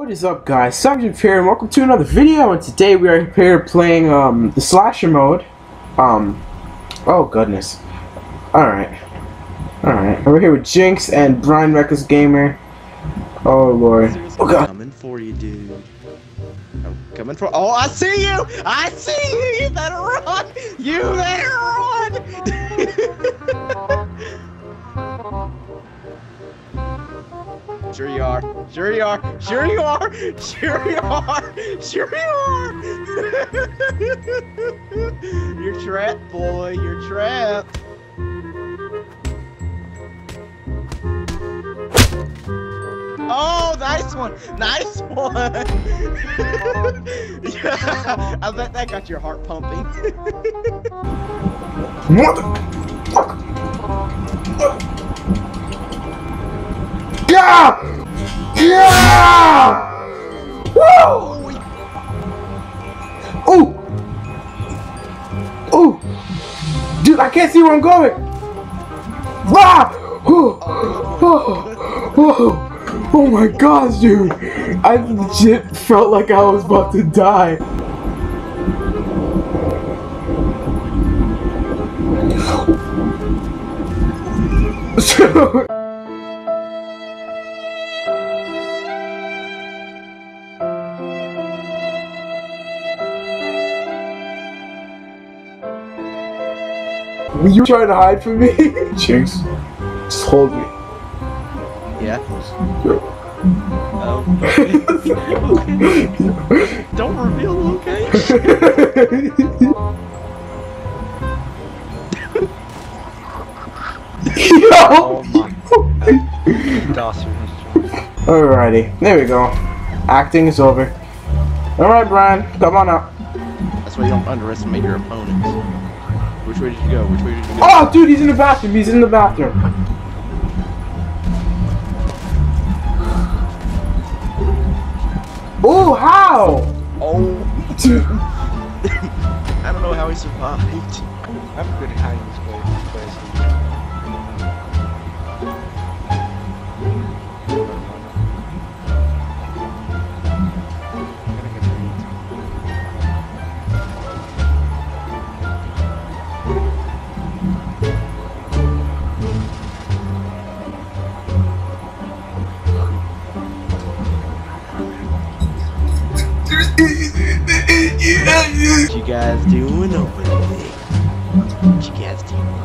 What is up, guys? CyberJimf here, and welcome to another video. And today we are here playing the slasher mode. Oh goodness. Alright. And we're here with Jinx and Brian Reckless Gamer. Oh lord. Oh god. Coming for you, dude. I'm coming for. Oh, I see you! I see you! You better run! You better run! Sure you are. Sure you are. Sure you are. Sure you are. Sure you are. You're trapped, boy. You're trapped. Oh, nice one. Nice one. Yeah, I bet that got your heart pumping. Yeah! Yeah! Woo! Oh! Oh! Dude, I can't see where I'm going! Ah! Oh! Oh my gosh, dude! I legit felt like I was about to die. Were you trying to hide from me? Jinx, just hold me. Yeah. Yo. Oh. Don't reveal location. Yo! Oh Alrighty, there we go. Acting is over. Alright, Brian, come on up. That's why you don't underestimate your opponents. Which way did you go? Which way did you go? Oh, dude, he's in the bathroom. He's in the bathroom. Oh, how? Oh. I don't know how he survived. I'm good at hiding this place. What you guys doing over there? What you guys doing?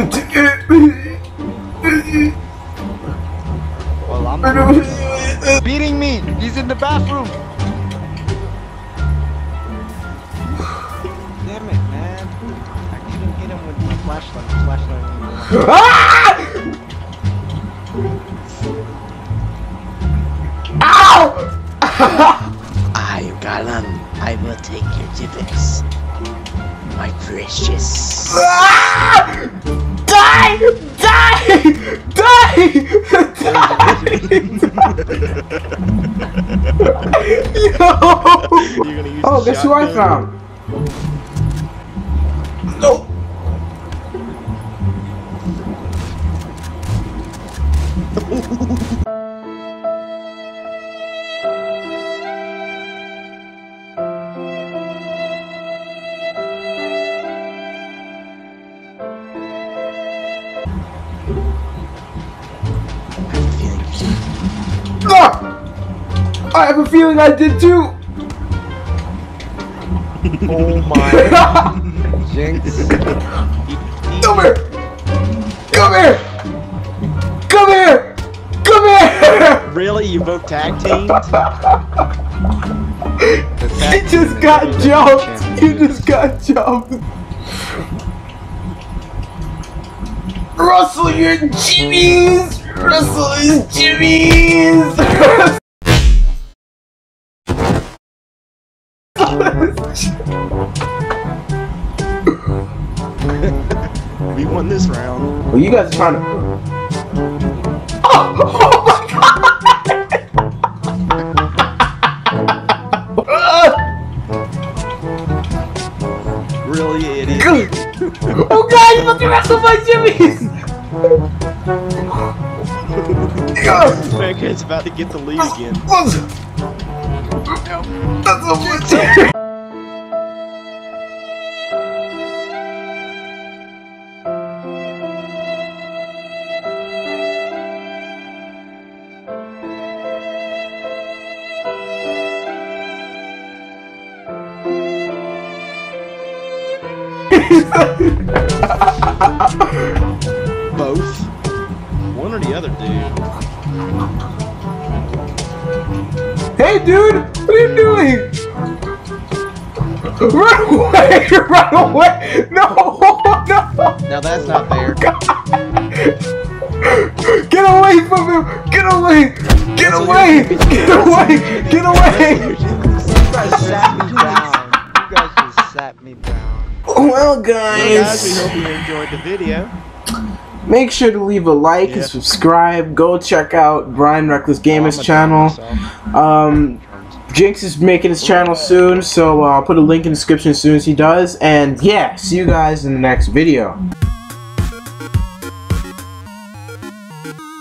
Well, I'm beating me. He's in the bathroom. Damn it, man! I couldn't hit him with my flashlight. Ow! I, Galam, I will take your gibbets, my precious. Ah! Die! Die! Die! Yo! Oh, guess who I found? No! I have a feeling I did too! Oh my Jinx. Come here! Come here! Come here! Come here! Really? You both tag teamed? You just got jumped! You just got jumped! Russell your jimmies! Russell his jimmies! We won this round. Well, you guys are trying to. Oh my god! Really, idiot. Oh god, you must be wrestling my jimmies! Mancade's about to get the lead again. That's a witch. Both. One or the other, dude. Hey, dude, what are you doing? Run away! Run away! No! No! Now that's not fair. Get away from him! Get away! Get away! Get away! Get away! You guys sat me down. You guys just sat me down. Well, Well, guys, we guys, hope you enjoyed the video. make sure to leave a like Yeah. and subscribe. Go check out Brian Reckless Gamer's channel. Jinx is making his channel soon, so I'll put a link in the description as soon as he does. And yeah, see you guys in the next video.